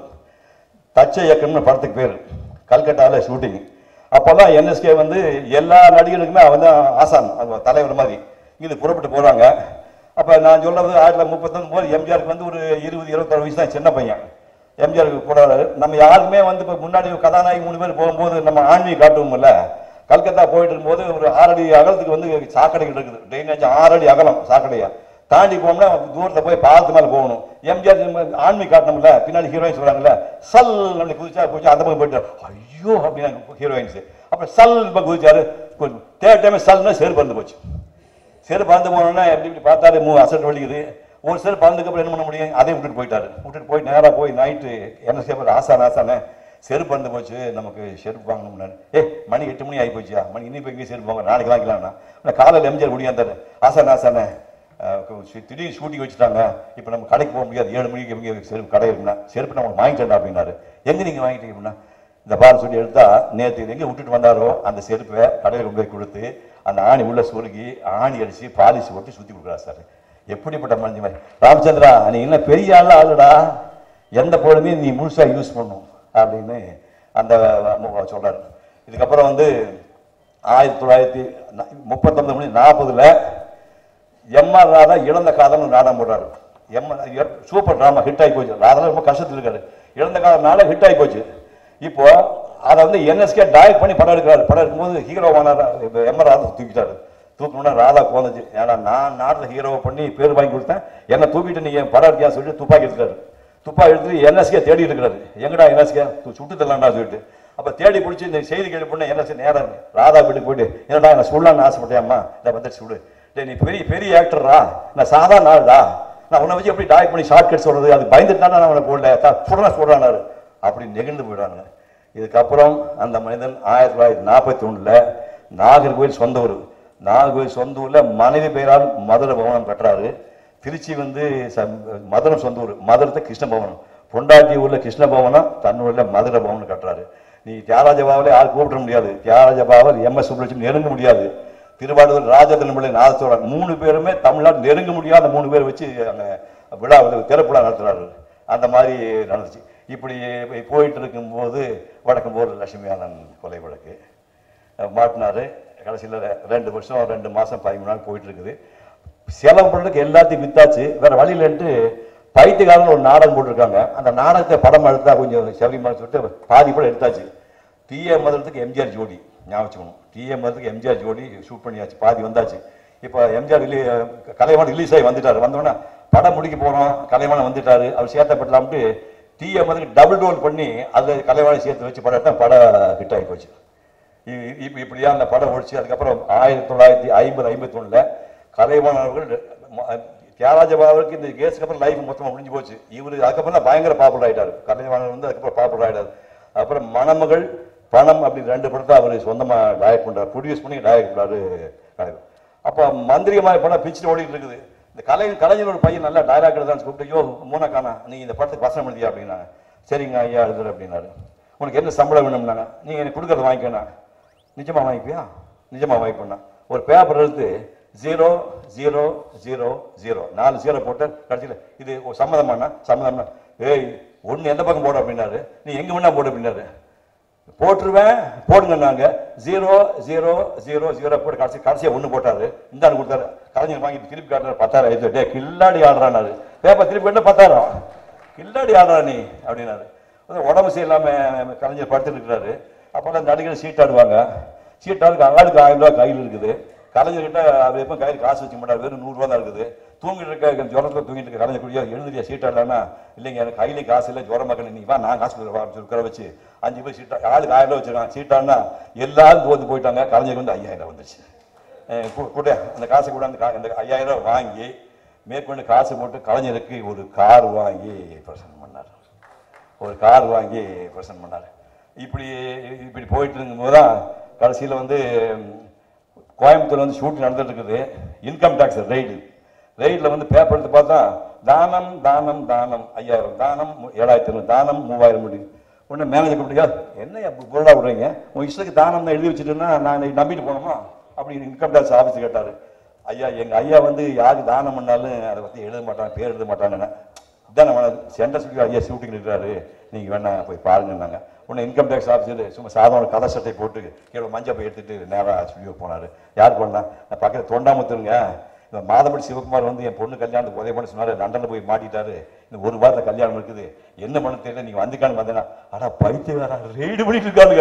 தச்ச இயக்கம்னு படத்துக்கு பேர், கல்கட்டாவில் ஷூட்டிங். அப்போல்லாம் என்எஸ்கே வந்து எல்லா நடிகர்களுக்குமே அவன் தான் ஆசான், தலைவர் மாதிரி. இது புறப்பட்டு போகிறாங்க. அப்போ நான் சொல்றது ஆயிரத்தி தொள்ளாயிரத்தி முப்பத்தொன்று போது எம்ஜிஆருக்கு வந்து ஒரு இருபது இருபத்தாறு வயசு தான், சின்ன பையன். எம்ஜிஆருக்கு போறாரு. நம்ம யாருமே வந்து இப்போ முன்னாடி கதாநாயகி மூணு பேர் போகும்போது நம்ம ஆன்மீக காட்டுவோம்ல. கல்கத்தா போயிட்டு இருக்கும்போது ஒரு ஆறடி அகலத்துக்கு வந்து சாக்கடைகள் இருக்குது, ட்ரைனேஜ் ஆறடி அகலம் சாக்கடையா தாண்டி போனோம்னா தூரத்தில் போய் பாலத்து மேலே போகணும். எம்ஜிஆர் ஆன்மீக காட்டணும்ல, பின்னாடி ஹீரோயின்ஸ் வராங்கல்ல, சல் அப்படி குதிச்சா குதிச்சா அந்த பக்கம் போயிட்டு ஐயோ அப்படின்னு ஹீரோயின்ஸ். அப்புறம் சல் இப்போ குதிச்சாரு. தேர்ட் டைம் சல்னா செருப்பு பறந்து போச்சு. செருப்பு பறந்து போனோன்னா எப்படி இப்படி பார்த்தாரு மூ அசட் வலிக்குது. ஒரு செருப்பு பறந்துக்கு என்ன பண்ண முடியும், அதையும் விட்டுட்டு போயிட்டாரு. விட்டுட்டு போய் நேராக போய் நைட்டு என்ன செய்ய ஆசான ஆசானே செருப்பு பறந்து போச்சு, நமக்கு செருப்பு வாங்கணும்னாரு. ஏ மணி எட்டு மணி ஆகி போச்சியா, மணி இன்னும் இப்போ இங்கே செருப்பு வாங்க நாளைக்கு வாங்கிக்கலாம்னா காலையில் எம்ஜிஆர் முடியாந்தாரு. ஆசான ஆசானே திடீர்னு ஷூட்டிங் வச்சுட்டாங்க, இப்போ நம்ம கடைக்கு போக முடியாது, ஏழு மணிக்கு எங்கே செருப்பு கடை இருக்குன்னா செருப்பு நம்ம வாங்கிட்டேன் அப்படின்னாரு. எங்கே நீங்கள் வாங்கிட்டீங்க அப்படின்னா இந்த பார் சொல்லி எடுத்தா நேற்று எங்கே விட்டுட்டு வந்தாரோ அந்த செருப்பை கடையில் கொண்டு போய் கொடுத்து அந்த ஆணி உள்ள சொருகி ஆணி அடித்து பாலிசி போட்டு சுற்றி கொடுக்குறா சார். எப்படிப்பட்ட மனுஷன் மாதிரி ராமச்சந்திரா, நீ என்ன பெரிய ஆள் ஆளுடா, எந்த பொழுதுமே நீ முழுசாக யூஸ் பண்ணும் அப்படின்னு அந்த சொல்கிறார். இதுக்கப்புறம் வந்து ஆயிரத்தி தொள்ளாயிரத்தி முப்பத்தொன்பது மணி நாற்பதுல எம்ஆர் ராதா இழந்த காதல்னு நாடகம் போடுறாரு. எம்ஆர் சூப்பர் ட்ராமா ஹிட் ஆகி போச்சு. ராதா ரொம்ப கஷ்டத்தில் இருக்காரு, இழந்த காதல்னால ஹிட் ஆகி போச்சு. இப்போ அதை வந்து என்எஸ்கே டைரக்ட் பண்ணி படம் எடுக்கிறாரு. படம் எடுக்கும்போது ஹீரோவான எம்ஆர் ராதா தூக்கிட்டாரு. தூக்கணும்னா ராதா போந்துச்சு, ஏன்னா நான் நாட்டில் ஹீரோவை பண்ணி பேர் வாங்கி கொடுத்தேன், என்னை தூக்கிட்டு நீங்க படம் எடுக்கியா சொல்லிட்டு துப்பாக்கி எடுத்துக்காரு. துப்பாக்கி எடுத்துட்டு என்எஸ்கே தேடி இருக்கிறாரு. எங்கடா என்எஸ்கே சுட்டு தரலாம்டா சொல்லிட்டு அப்போ தேடி பிடிச்சி இந்த செய்தி கேள்வி பண்ண என்எஸ்கே நேரம் ராதா வீட்டுக்கு போயிட்டு என்னடா என்ன சொல்லலாம்னு ஆசைப்பட்டேம்மா, இதை வந்து சுடு, நீ பெரிய பெரிய ஆக்டரா, நான் சாதாரண ஆள்டா, நான் உன்னை வச்சு எப்படி டைரக்ட் பண்ணி ஷார்ட் கட் சொல்றது, அது பயந்துட்டானா நான் அவனை போடல சொல்றா சொல்றானாரு அப்படி நெகிழ்ந்து போயிடானுங்க. இதுக்கப்புறம் அந்த மனிதன் ஆயிரத்தி தொள்ளாயிரத்தி நாற்பத்தி ஒண்ணுல நாகர்கோவில் சொந்த ஊர், நாகர்கோவில் சொந்த ஊர்ல மனைவி பெயரால் மதுரை பவனம் கட்டுறாரு. திருச்சி வந்து மதுரை சொந்த ஊர், மதுரத்தை கிருஷ்ண பவனம், பொண்டாட்டி ஊர்ல கிருஷ்ண பவனம், தன்னூர்ல மதுரை பவனம் கட்டுறாரு. நீ தியாகராஜ பாவலை யாரும் கூப்பிட முடியாது, தியாகராஜ பாவல் எம் எஸ் சுப்புலட்சுமி நெருங்க முடியாது, திருவாரூர் ராஜதன்பிள்ளை நாதத்தோட மூணு பேருமே தமிழ்நாடு நெருங்க முடியாத மூணு பேர் வச்சு அங்கே விழா திறப்புலா நடத்துறாரு. அந்த மாதிரி நடந்துச்சு. இப்படி போயிட்டு இருக்கும்போது வடக்கும் போது லட்சுமி ஆனந்த் கொலை வழக்கு மாட்டினாரு. கடைசியில் ரெண்டு வருஷம் ரெண்டு மாதம் பதிமூணு நாள் போயிட்டு இருக்குது. செலவு பண்ணுறதுக்கு எல்லாத்தையும் வித்தாச்சு, வேற வழியிலன்ட்டு பைத்தியக்காரன் ஒரு நாடகம் போட்டிருக்காங்க. அந்த நாடகத்தை படம் எடுத்தா கொஞ்சம் செவரிமா சொல்லிட்டு பாதி கூட எடுத்தாச்சு. டிஏ மதுரத்துக்கு எம்ஜிஆர் ஜோடி ஞாபகம், டிஏ மதுரத்துக்கு எம்ஜிஆர் ஜோடி ஷூட் பண்ணியாச்சு, பாதி வந்தாச்சு. இப்போ எம்ஜிஆர் ரிலீ கலைவாணன் ரிலீஸ் ஆகி வந்துட்டாரு. வந்தோடனே படம் முடிக்க போகிறோம், கலைவாணன் வந்துட்டாரு, அவர் சேர்த்தப்படலாம்ட்டு டிஏ மதுரைக்கு டபுள் ரோல் பண்ணி அதில் கலைவாணி சேர்த்து வச்சு படம் எடுத்தால் படம் ஹிட் ஆகி போச்சு. இப்போ இப்படியா அந்த படம் ஒழிச்சு. அதுக்கப்புறம் ஆயிரத்தி தொள்ளாயிரத்தி ஐம்பது ஐம்பத்தி ஒண்ணுல கலைவாணன் அவர்கள் தியாகராஜ பாவலுக்கு இந்த கேஸுக்கு அப்புறம் லைஃப் மொத்தமாக முடிஞ்சு போச்சு. இவர் அதுக்கப்புறம் தான் பயங்கர பாப்புலர் ஆகிட்டார். கலைவாணன் வந்து அதுக்கப்புறம் பாப்புலர் ஆகிட்டார். அப்புறம் மணமகள் பணம் அப்படி ரெண்டு படத்தை அவர் சொந்தமாக டைரக்ட் பண்ணுறாரு, ப்ரொடியூஸ் பண்ணி டைரக்ட் பண்ணுறாரு. அப்போ மந்திரிகமாக படம் பிச்சுட்டு ஓடிட்டு இருக்குது. இந்த கலை கலைஞரோட பையன் நல்லா டைலாக் எழுதான்னு கூப்பிட்டு, யோ மூணக்கானா நீ இந்த படத்துக்கு வசனம் எழுதியா அப்படின்னாங்க. சரிங்க ஐயா எழுதுற அப்படின்னாரு. உனக்கு என்ன சம்பளம் வேணும்னாங்க. நீங்கள் எனக்கு கொடுக்கறத வாங்கிக்கணும். நிஜமாக வாங்கிப்பியா? நிஜமாக வாங்கிப்பண்ணா. ஒரு பேப்பர் எடுத்து ஜீரோ ஜீரோ ஜீரோ ஜீரோ நாலு ஜீரோ போட்டு கடைசியில் இது சம்மதமானா சம்மதம்னா, ஏய் ஒன்று எந்த பக்கம் போட அப்படின்னாரு. நீ எங்கே வேணா போடு அப்படின்னாரு. போட்டுருவேன் போடுங்கன்னாங்க. ஜீரோ ஜீரோ ஜீரோ ஜீரோ போட்டு கடைசி கடைசியாக ஒன்று போட்டாரு. இந்தாண்டு கொடுத்தாரு. கலைஞர் வாங்கி திருப்பி காட்டுறாரு. பத்தாயிரம் ஆயிடுச்சு. டே கில்லாடி ஆடுறானாரு. பேப்பர் திருப்பி என்ன பத்தாயிரம் கில்லாடி ஆடுறா நீ அப்படின்னாரு. உடம்பு சரியில்லாமல் கலைஞர் படுத்துட்டு இருக்கிறாரு. அப்போல்லாம் அந்த நடிகர் சீட்டாடுவாங்க. சீட்டாடுக்கு ஆளுக்கு ஆயிரம் ரூபா கையில் இருக்குது. கலைஞர்கிட்ட அது எப்போ கையில் காசு வச்சுக்க மாட்டார், வெறும் நூறுரூவா தான் இருக்குது. தூங்கிட்டு இருக்க ஜுரத்தில் தூங்கிட்டு இருக்க கலைஞர் குடியா எழுந்திரியா சீட்டாடலான்னா, இல்லைங்க எனக்கு கையிலே காசு இல்லை, ஜுரம் மக்கள் நீ வா நான் காசு உட்கார வச்சு அஞ்சு பேர் சீட்டா ஆளுக்கு ஆயிரம் ரூபா வச்சுருக்காங்க. சீட்டானா எல்லாரும் தோந்து போயிட்டாங்க. கலைஞருக்கு வந்து ஐயாயிரம் ரூபா வந்துருச்சு. கூட அந்த காசை கூட அந்த அந்த ஐயாயிரம் ரூபா வாங்கி மேற்கொண்டு காசு போட்டு கலைஞருக்கு ஒரு கார் வாங்கி பிரசன்ட் பண்ணார். ஒரு கார் வாங்கி பிரசன்ட் பண்ணார். இப்படி இப்படி போயிட்டு இருக்கும்போது தான் கடைசியில் வந்து கோயம்புத்தூர் வந்து ஷூட்டிங் நடந்துட்டு இருக்குது. இன்கம் டேக்ஸ் ரெய்டு ரெய்டில் வந்து பேப்பர் எடுத்து பார்த்தா தானம் தானம் தானம் ஐயாயிரம், தானம் ஏழாயிரத்தி ஐநூறு, தானம் மூவாயிரம் முடியும். உடனே மேனேஜர் கூப்பிட்டு, என்ன பொருளாக விடுறீங்க, உங்கள் இஷ்டத்துக்கு தானம் தான் எழுதி வச்சுட்டுன்னா நான் நம்பிட்டு போனோமா அப்படின்னு இன்கம் டேக்ஸ் ஆஃபீஸ் கேட்டார். ஐயா எங்கள் ஐயா வந்து யாருக்கு தானம் பண்ணாலும் அதை பற்றி எழுத மாட்டாங்க, பேர் எழுத மாட்டாங்கன்னு. இதான் நம்ம சென்டர் சொல்லி ஐயா ஷூட்டிங் இருக்கிறாரு, நீங்கள் வேணா போய் பாருங்கன்னாங்க. உடனே இன்கம் டேக்ஸ் ஆஃபீஸர் சும்மா சாதாரண கதை சட்டை போட்டு கீழே மஞ்சள் போய் எடுத்துட்டு நேராக ஸ்டுடியோ போனார். யார் பண்ணலாம், நான் பக்கத்தில் தொண்டாமுத்துருங்க, இந்த மாதப்படி சிவகுமார் வந்து என் பொண்ணு கல்யாணத்துக்கு உதவி பண்ண சொன்னார், லண்டனில் போய் மாட்டிட்டாரு, இந்த ஒரு வாரத்தில் கல்யாணம் இருக்குது, என்ன பண்ண தெரியல, நீங்கள் வந்துக்கான்னு வந்தேன்னா, ஆனால் பைத்தியக்காரா ரெய்டு பண்ணிட்டு இருக்காருங்க.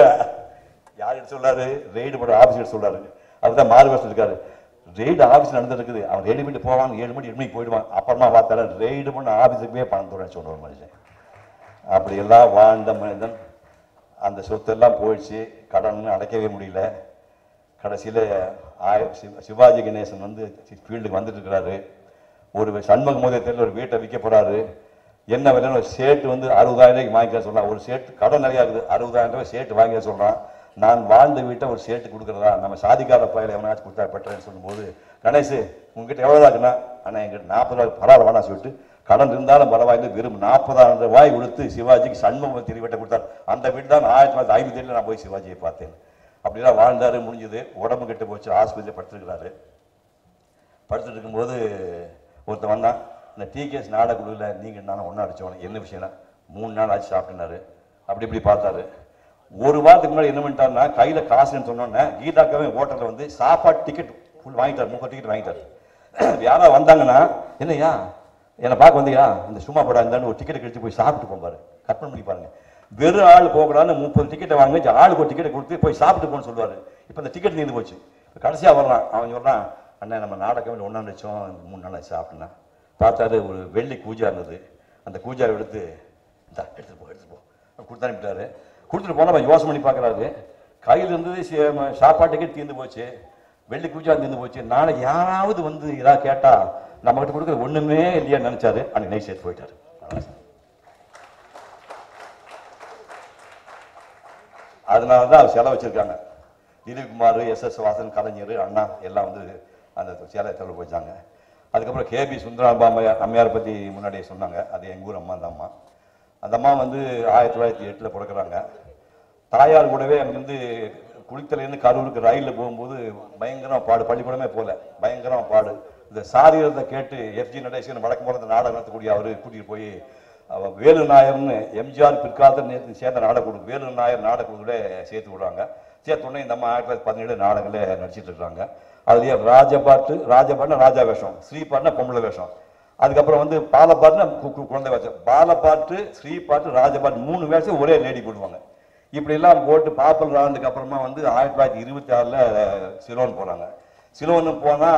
யார் எடுத்து சொல்லாரு, ரெய்டு பண்ண ஆஃபீஸ் எடுத்து சொல்லாரு. அதுதான் மாறு வருஷம் இருக்காரு. ரெய்டு ஆஃபீஸ் நடந்துட்டு இருக்குது, அவன் ரெய்டு பண்ணிட்டு போவாங்க, ஏழு மணி எட்டு மணிக்கு போயிடுவான். அப்புறமா பார்த்தால ரெய்டு பண்ண ஆஃபீஸுக்கு போய் பணம் தோட சொல்ற ஒரு மனுஷன். அப்படி எல்லாம் வாழ்ந்த மனிதன் அந்த சொத்தெல்லாம் போயிடுச்சு, கடன் அடைக்கவே முடியல. கடைசியில் ஆய சிவாஜி கணேசன் வந்து ஃபீல்டுக்கு வந்துட்டு இருக்கிறாரு. ஒரு சண்முக மோதியத்தில் ஒரு வீட்டை விற்க போறாரு. என்ன விலைன்னு ஒரு சேட்டு வந்து அறுபதாயிரம் ரூபாய்க்கு வாங்கிக்க சொல்றான். ஒரு சேட்டு கடன் நிறையா இருக்குது, அறுபதாயிரம் ரூபாய் சேட்டு வாங்கிக்க சொல்றான். நான் வாழ்ந்த வீட்டை ஒரு சேட்டு கொடுக்குறதா, நம்ம சாதிக்கார பயில எவனாச்சும் கொடுத்தா பெற்றேன்னு சொல்லும்போது, கணேஷ் உங்ககிட்ட எவ்வளோ இருக்குன்னா, ஆனால் எங்கிட்ட நாற்பது ரூபாய் பரவாயில்ல வேணா சொல்லிட்டு கடன் இருந்தாலும் பரவாயில்ல வெறும் நாற்பதாயிரம் ரூபாய் கொடுத்து சிவாஜிக்கு சண்முக திரு வீட்டை கொடுத்தார். அந்த வீட்டு தான் ஆயிரத்தி தொள்ளாயிரத்தி ஐம்பத்தி ஏழுல நான் போய் சிவாஜியை பார்த்தேன். அப்படிலாம் வாழ்ந்தாரு, முடிஞ்சது. உடம்பு கெட்டு போச்சு, ஆஸ்பத்திரியில் படுத்துருக்கிறாரு. படுத்துட்டு இருக்கும்போது ஒருத்தன் வந்தான், இந்த டிகேஎஸ் நாடகுழுவில் நீங்கள் நானும் ஒன்றா அடித்தவன, என்ன விஷயம்னா மூணு நாள் ஆச்சு சாப்பிட்டுனாரு. அப்படி இப்படி பார்த்தாரு. ஒரு வாரத்துக்கு முன்னாடி என்ன பண்ணிட்டாருன்னா, கையில் காசுன்னு சொன்னோன்னே கீதாக்காவே ஹோட்டலில் வந்து சாப்பாடு டிக்கெட் ஃபுல் வாங்கிட்டார், முப்பது டிக்கெட் வாங்கிட்டார். யாராவது வந்தாங்கன்னா, என்னையா என்னை பார்க்க வந்தியா, இந்த சும்மா போடா இருந்தாலும் ஒரு டிக்கெட்டை கழிச்சு போய் சாப்பிட்டு போப்பாரு. கற்பனை பண்ணி பாருங்க, வெறும் ஆள் போகக்கூடாதுன்னு முப்பது டிக்கெட்டை வாங்கி ஆளுக்கு ஒரு டிக்கெட்டை கொடுத்து போய் சாப்பிட்டு போன்னு சொல்லுவார். இப்போ இந்த டிக்கெட் நீந்து போச்சு. கடைசியாக வர்றான், அவன் சொல்கிறான், அண்ணன் நம்ம நாடகம் ஒன்றா நினச்சோம், மூணு நாள் ஆச்சு சாப்பிட்டுனா. பார்த்தாரு ஒரு வெள்ளி கூஜா இருந்தது. அந்த கூஜாவை எடுத்து இந்த எடுத்துட்டு போ எடுத்துட்டு போ கொடுத்து அனுப்பிட்டாரு. கொடுத்துட்டு போனால் அவன் யோசனை பண்ணி பார்க்குறாரு, கையில் இருந்தது சாப்பாடு டிக்கெட் தீர்ந்து போச்சு, வெள்ளி கூஜா தீர்ந்து போச்சு. நாளைக்கு யாராவது வந்து ஏதாவது கேட்டால் நம்ம கிட்ட கொடுக்குற ஒண்ணுமே இல்லையா நினைச்சாரு. அன்னைக்கு நைட் சேர்த்து போயிட்டாரு. அதனாலதான் அவர் செலவு வச்சிருக்காங்க. திலீப்குமார், எஸ் எஸ் வாசன், கலைஞர், அண்ணா எல்லாம் வந்து அந்த சேலை செலவு வச்சாங்க. அதுக்கப்புறம் கே பி சுந்தராம்பா அம்மையார் அம்மையாரை பத்தி முன்னாடியே சொன்னாங்க. அது எங்க ஊர் அம்மா. அந்த அம்மா அந்த அம்மா வந்து ஆயிரத்தி தொள்ளாயிரத்தி எட்டுல பிறக்கிறாங்க. தாயார் கூடவே அங்கிருந்து குளித்தலேருந்து கரூருக்கு ரயிலில் போகும்போது பயங்கரம் பாடு, பள்ளிக்கூடமே போல பயங்கரம் பாடு. இந்த சாரீரத்தை கேட்டு எஃப்ஜி நடேசன் வழக்கம் போல இந்த நாடகம் நடத்தக்கூடிய அவரு கூட்டிகிட்டு போய் வேலு நாயர்னு எம்ஜிஆர் பிற்காலத்தில் நேற்று சேர்ந்த நாடகம் வேலு நாயர் நாடகங்களோட சேர்த்து விடுறாங்க. சேர்த்த உடனே இந்த அம்மா ஆயிரத்தி தொள்ளாயிரத்தி பதினேழு நாடகங்களே நடிச்சிட்டு இருக்காங்க. அதுலேயே ராஜபாட்டு, ராஜபாட்டுனா ராஜா வேஷம், ஸ்ரீபாட்டுனா பொம்பளை வேஷம். அதுக்கப்புறம் வந்து பாலப்பாட்டுனா குழந்தை வேஷம். பாலப்பாட்டு, ஸ்ரீபாட்டு, ராஜபாட்டு மூணு வேஷம் ஒரே லேடி போடுவாங்க. இப்படிலாம் போட்டு பாப்பல் ராண்டுக்கு அப்புறமா வந்து ஆயிரத்தி தொள்ளாயிரத்தி இருபத்தி ஆறுல சிலோன் போறாங்க. சிலோன்னு போனா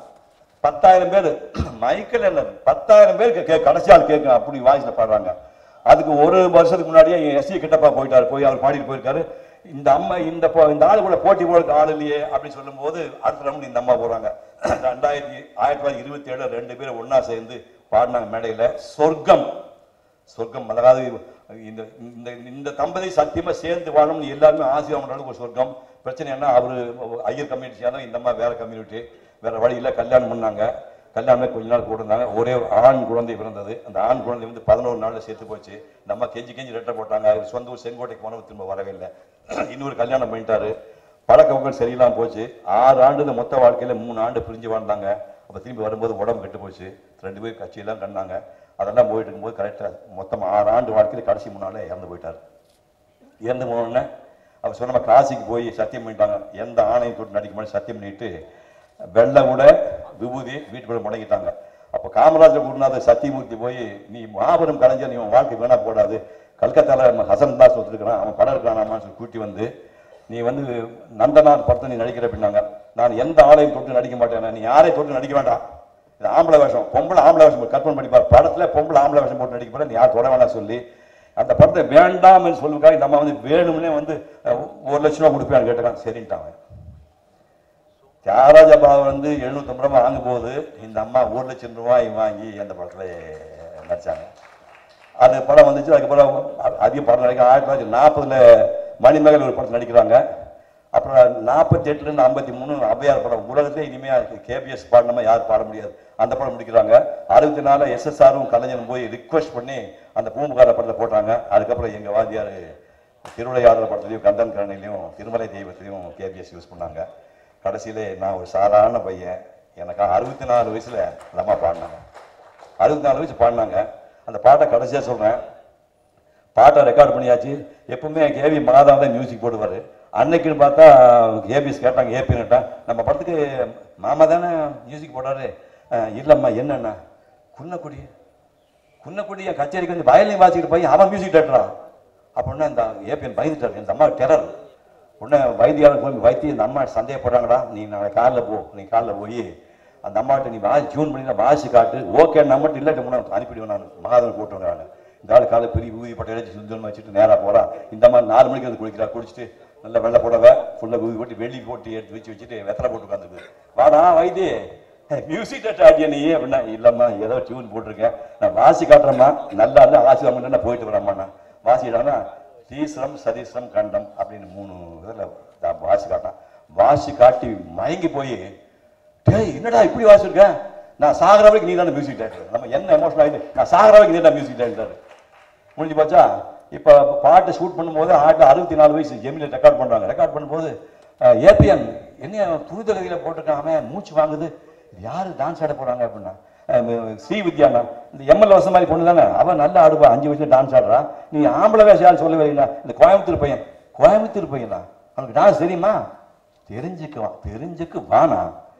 பத்தாயிரம் பேர் மைக்கேல் என்ன பத்தாயிரம் பேர் கடைசி ஆள் கேட்க அப்படி வாய்ஸ்ல பாடுறாங்க. அதுக்கு ஒரு வருஷத்துக்கு முன்னாடியே எஸ் சி கிட்டப்பா போயிட்டாரு, போய் அவர் பாடிட்டு போயிருக்காரு. இந்த அம்மா இந்த இந்த ஆளு கூட போட்டி போடுறதுக்கு ஆள் இல்லையே அப்படின்னு சொல்லும் போது அடுத்த ரவுண்ட் இந்த அம்மா போறாங்க. ரெண்டாயிரத்தி ஆயிரத்தி தொள்ளாயிரத்தி இருபத்தி ஏழு ரெண்டு பேரும் ஒன்னா சேர்ந்து பாடினாங்க மேடையில. சொர்க்கம் சொர்க்கம் அதாவது இந்த இந்த தம்பதி சத்தியமா சேர்ந்து வாழணும்னு எல்லாருமே ஆசையான ஒரு சொர்க்கம். பிரச்சனை என்ன, அவரு ஐயர் கம்யூனிட்டி சேர்ந்தா, இந்த அம்மா வேற கம்யூனிட்டி, வேற வழியில கல்யாணம் பண்ணாங்க. கல்யாணம் கொஞ்ச நாள் போட்டிருந்தாங்க. ஒரே ஒரு ஆண் குழந்தை பிறந்தது. அந்த ஆண் குழந்தை வந்து பதினோரு நாள்ல சேர்த்து போச்சு. நம்ம கெஞ்சி கெஞ்சி ரெட்டை போட்டாங்க. அவர் சொந்த ஊர் செங்கோட்டைக்கு போனவர் திரும்ப வரவே இல்லை. இன்னொரு கல்யாணம் பண்ணிட்டாரு. பழக்கவங்கள் சரியில்லாம போச்சு. ஆறு ஆண்டு மொத்த வாழ்க்கையில மூணு ஆண்டு பிரிஞ்சு வாழ்ந்தாங்க. அப்ப திரும்பி வரும்போது உடம்பு கெட்டு போச்சு. ரெண்டு பேரும் கட்சியெல்லாம் கண்டாங்க. அதெல்லாம் போயிட்டு இருக்கும்போது கரெக்டா மொத்தம் ஆறு ஆண்டு வாழ்க்கையில கடைசி மூணு நாளே இறந்து போயிட்டாரு. இறந்து போனோடனே அவர் சொன்ன காசிக்கு போய் சத்தியம் பண்ணிட்டாங்க. எந்த ஆணையம் தொட்டு நடிக்க மாதிரி சத்தியம் பண்ணிட்டு வெள்ளை கூட விபூதி வீட்டுக்குள்ள முடங்கிட்டாங்க. அப்ப காமராஜர் குருநாதர் சத்தியமூர்த்தி போய், நீ மாபெரும் கலைஞர், நீ வாழ்க்கை வேணா போடாது, கல்கத்தாவில் ஹசன் தாஸ் ஒத்துருக்கிறான், அவன் படம் இருக்கிறானாமான்னு சொல்லி கூட்டி வந்து, நீ வந்து நந்தனார் படத்தை நீ நடிக்கிற அப்படின்னாங்க. நான் எந்த ஆளையும் தொட்டு நடிக்க மாட்டேன், நீ யாரையும் தொட்டு நடிக்க வேண்டாம், இது ஆம்பளை வேஷம், பொம்பளை ஆம்பளை வேஷம் கற்பனை பண்ணிப்பார், படத்தில் பொம்பளை ஆம்பளை வேஷம் போட்டு நடிக்க போற, நீ யார் தொட வேண்டாம் சொல்லி அந்த படத்தை வேண்டாம் என்று சொல்லுக்காக இந்த அம்மா வந்து வேணும்னே வந்து ஒரு லட்சம் ரூபா கொடுப்பேன்னு கேட்டான். சரின்ட்டான். தியாகராஜ பாபு வந்து எழுநூத்தம்பது ரூபாய் வாங்கும் போது இந்த அம்மா ஒரு லட்சம் ரூபாய் வாங்கி அந்த படத்துல நடிச்சாங்க. அது படம் வந்துச்சு. அதுக்கப்புறம் அதிக படம் நடிக்க ஆயிரத்தி தொள்ளாயிரத்தி நாற்பதுல மணிமேகல் ஒரு படத்தில் நடிக்கிறாங்க. அப்புறம் நாற்பத்தி எட்டுல இருந்து ஐம்பத்தி மூணு அவ்வையார் படம், உலகத்திலே இனிமையா கேபிஎஸ் பாடினமா யாரும் பாட முடியாது, அந்த படம் முடிக்கிறாங்க. அறுபத்தி நாலு எஸ்எஸ்ஆரும் கலைஞரும் போய் ரிக்வெஸ்ட் பண்ணி அந்த பூம்புகார படத்தை போட்டாங்க. அதுக்கப்புறம் எங்க வாத்தியார் திருவிளையாடல் படத்துலையும் கந்தன் கரணிலையும் திருமலை தெய்வத்திலையும் கேபிஎஸ் யூஸ் பண்ணாங்க. கடைசியிலே நான் ஒரு சாதாரண பையன், எனக்கு அறுபத்தி நாலு வயசுல அந்த அம்மா பாடினாங்க. அறுபத்தி நாலு வயசு பாடினாங்க. அந்த பாட்டை கடைசியாக சொல்றேன், பாட்டை ரெக்கார்ட் பண்ணியாச்சு. எப்பவுமே கேவி மாதா தான் மியூசிக் போடுவார். அன்னைக்குன்னு பார்த்தா கேபிஎஸ் கேட்டாங்க, ஏபின்னுட்டா நம்ம படத்துக்கு மாமா தானே மியூசிக் போடுறாரு. இல்லைம்மா என்னண்ணா, குன்னக்குடி குன்னக்குடிய கச்சேரிக்கு வந்து வயலையும் வாசிக்கிட்டு பையன் அவன் மியூசிக் டேரக்டரா அப்படின்னா இந்த ஏபிஎன் பயந்துட்டாரு. இந்த அம்மா டெரர். உடனே வைத்தியாளர் போய் வைத்தியம் இந்த அம்மா சந்தேகப்படுறாங்கடா, நீ நான் காலில் போ, நீ காலில் போய் அந்த அம்மாட்ட நீ வாசி ஜூன் பண்ணி வாசி காட்டு, ஓகே நான் மட்டும் இல்லாட்டி முன்னாடி அனுப்பிடுவேன், நான் மகாதவன் கூட்டு நான் இந்த ஆள் காலை பெரிய ஊதி பட்ட இடைச்சி சுத்தமாக வச்சுட்டு நேராக போகிறான். இந்த மாதிரி நாலு மணிக்கு வந்து குளிக்கிறா, குளிச்சுட்டு நல்ல வெள்ளை புடவை ஃபுல்லாக ஊதி போட்டு வெள்ளி போட்டு எடுத்து வச்சு வச்சுட்டு வெத்தலை போட்டு உட்காந்துருக்கு. வாடா வைத்தி மியூசிக் டேரக்டர் ஆடியா நீ அப்படின்னா, இல்லைம்மா ஏதோ டியூன் போட்டிருக்கேன், நான் வாசி காட்டுறேம்மா, நல்லா இல்லை வாசி வாங்க நான் போயிட்டு வரேம்மா. நான் வாசிடானா தீஸ்ரம் சதீஸ்ரம் கண்டம் அப்படின்னு மூணு இதில் வாசி காட்டான். வாசி காட்டி மயங்கி போய், டேய் என்னடா இப்படி வாசிருக்கேன், நான் சாகர வரைக்கும் நீ தானே மியூசிக் டேரக்டர், நம்ம என்ன எமோஷனல் ஆகிட்டு நான் சாகர வரைக்கும் நீ தான் மியூசிக் டேரக்டர் முடிஞ்சு போச்சா. இப்போ பாட்டு ஷூட் பண்ணும்போது ஆயிரத்தி அறுபத்தி நாலு வயசு ஜெமில ரெக்கார்ட் பண்ணுறாங்க. ரெக்கார்ட் பண்ணும்போது ஏபிஎன் என்ன புதுதலையில் போட்டிருக்காங்க, மூச்சு வாங்குது, யாரு டான்ஸ் ஆட போறாங்க அப்படின்னா ஸ்ரீ வித்யானா, இந்த எம்எல்ஏ வசம் மாதிரி பொண்ணு தானே, அவன் நல்லா ஆடுவா, அஞ்சு வயசுல டான்ஸ் ஆடுறா, நீ ஆம்பளை வேஷம் யாரும் சொல்லவே இல்லை, இந்த கோயம்புத்தூர் பையன் கோயம்புத்தூர் பையனா அவனுக்கு டான்ஸ் தெரியுமா, தெரிஞ்சுக்குவான், தெரிஞ்சுக்கு வானா.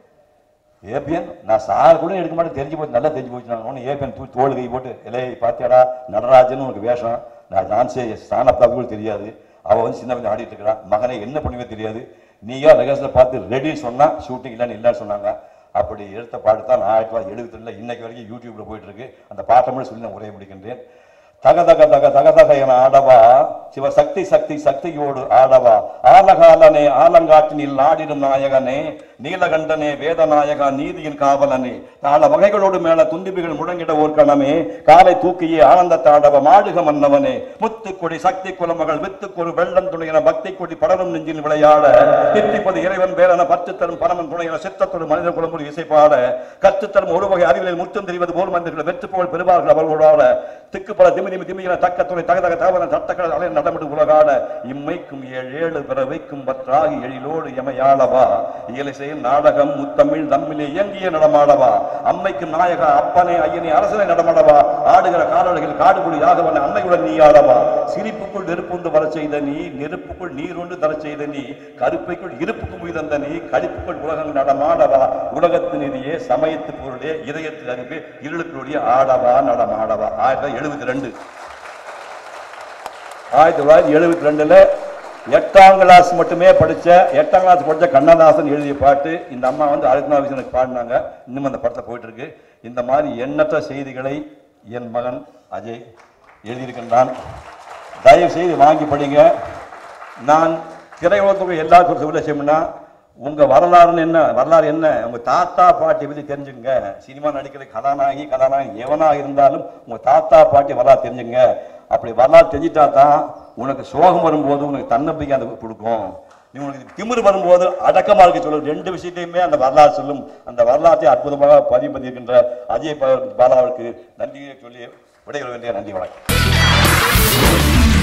ஏபிஎன் நான் சார் கூட எடுக்க மாட்டேன், தெரிஞ்சு போச்சு, நல்லா தெரிஞ்சு போச்சு. நான் ஒன்று ஏபிஎன் தூ தோல் கை போட்டு இலையை பார்த்தியாடா நடராஜன் உனக்கு வேஷம், நான் டான்ஸே ஸ்தானப்பாக்கு கூட தெரியாது, அவள் வந்து சின்ன கொஞ்சம் ஆடிட்டு இருக்கிறான், மகனை என்ன பண்ணுவே தெரியாது, நீயா ரெகர்ஸில் பார்த்து ரெடின்னு சொன்னா ஷூட்டிங் இல்லைன்னு இல்லைன்னு சொன்னாங்க. அப்படி எடுத்த பாட்டு தான் ஆயிரத்தி தொள்ளாயிரத்தி எழுபத்தி ரெண்டுல இன்னைக்கு வரைக்கும் யூடியூப்ல போயிட்டு இருக்கு. அந்த பாட்டை மட்டும் சொல்லி நான் உரைய முடிக்கின்றேன். தக தக தக தக தக என ஆடவா, சிவ சக்தி சக்தி சக்தியோடு ஆடவா, ஆலகாலனே ஆலங்காட்டினில் ஆடிடும் நாயகனே, நீலகண்டனே வேதநாயகா நீதியின் காவலனே, தாள வகைகளோடு மேல துண்டிப்புகள் முழங்கிட ஓர் கணமே, காலை தூக்கியே ஆனந்த தாண்டவ மாடுக மன்னவனே, முத்துக்கொடி சக்தி குலமகள் வித்துக்கொரு வெள்ளம் துணையன பக்தி கொடி படரும் நெஞ்சில் விளையாட, தித்திப்பது இறைவன் பேரன பற்று தரும் பரமன் துணையன சித்தத்தொரு மனித குலமுறை இசைப்பாட, கற்றுத்தரும் ஒரு வகை அறிவியலில் முற்றும் தெரிவது போல் மந்திரங்கள் வெற்று புகழ் பெறுவார்கள் அவர்களோட, திக்கு பல திமி திமி திமியின தக்க துணை தகதக தவன தட்டக்கடல் அலை நடமிடு உலகாட, இம்மைக்கும் ஏழு ஏழு பிறவைக்கும் பற்றாகி எழிலோடு எமையாளவா, இயலை செயல் நாடகம் முத்தமிழ் தம்மிலே இயங்கிய நடமாடவா, அம்மைக்கும் நாயக அப்பனே ஐயனே அரசனை நடமாடவா, ஆடுகிற காலழகில் காடுபுடி யாதவன் அன்னையுடன் நீ ஆளவா, சிரிப்புக்குள் நெருப்புண்டு வர செய்த நீ, நெருப்புக்குள் நீருண்டு தர செய்த நீ, கருப்பைக்குள் இருப்புக்கும் உயிர்ந்த நீ, கழிப்புக்குள் உலகம் நடமாடவா, உலகத்து நிதியே சமயத்து பொருளே இதயத்தில் அறிவு இருளுக்குடைய ஆடவா நடமாடவா. ஆயிரத்தி எழுபத்தி ரெண்டு ஆயிரத்தி தொள்ளாயிரத்தி எழுபத்தி ரெண்டுல எட்டாம் கிளாஸ் மட்டுமே படிச்ச எட்டாம் கிளாஸ் படிச்ச கண்ணதாசன் எழுதிய பாட்டு இந்த அம்மா வந்து அறுபத்தி நாலு வயசு பாடினாங்க. இன்னும் அந்த படத்தை போயிட்டு இருக்கு. இந்த மாதிரி எண்ணற்ற செய்திகளை என் மகன் அஜய் எழுதியிருக்கின்றான். தயவு செய்து வாங்கி படிங்க. நான் திரையுலகத்துக்கு எல்லாருக்கும் சொல்ல செய்யணும்னா, உங்க வரலாறுன்னு என்ன, வரலாறு என்ன, உங்க தாத்தா பாட்டி பத்தி தெரிஞ்சுங்க. சினிமா நடிக்கிற கதாநாயகி கதாநாயகி எவனாக இருந்தாலும் உங்க தாத்தா பாட்டி வரலாறு தெரிஞ்சுங்க. அப்படி வரலாறு தெரிஞ்சிட்டா தான் உனக்கு சோகம் வரும்போது உனக்கு தன்னம்பிக்கை அந்த கொடுக்கும். நீ உனக்கு திமிரு வரும்போது அடக்கமா இருக்க சொல்லும். ரெண்டு விஷயத்தையுமே அந்த வரலாறு சொல்லும். அந்த வரலாற்றை அற்புதமாக பதிவு பண்ணியிருக்கின்ற அஜய் பாலாவுக்கு நன்றியை சொல்லி விடைபெற வேண்டிய நன்றி வணக்கம்.